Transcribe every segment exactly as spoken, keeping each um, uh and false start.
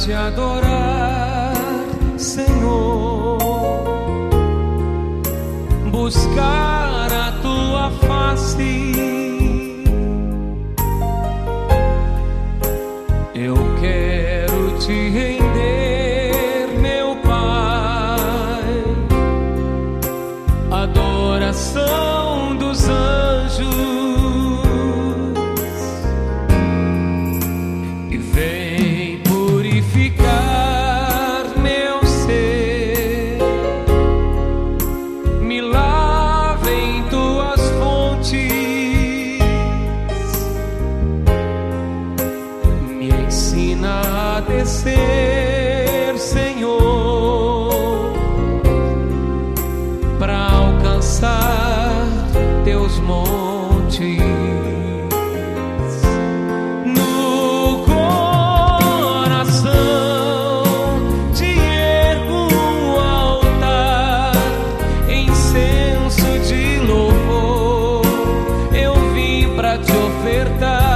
te adorar, Senhor, buscar a tua face. Eu quero te render, meu Pai, adoração dos anjos, e vem purificar meu ser, me lava em tuas fontes, me ensina a descer, Senhor, para alcançar teus montes. No coração te ergo um altar, incenso de louvor, eu vim para te ofertar.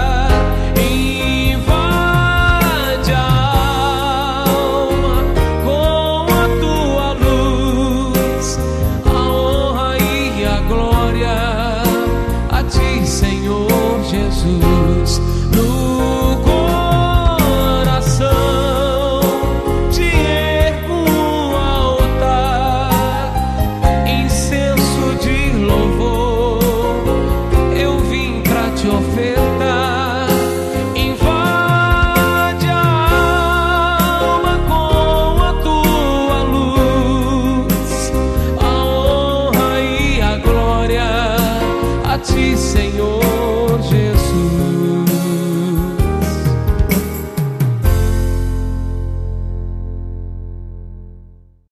Invade a alma com a tua luz, a honra e a glória a ti, Senhor Jesus. No coração te ergo um altar, incenso de louvor, eu vim pra te ofertar. Invade a alma com a tua luz, a honra e a glória a ti, Senhor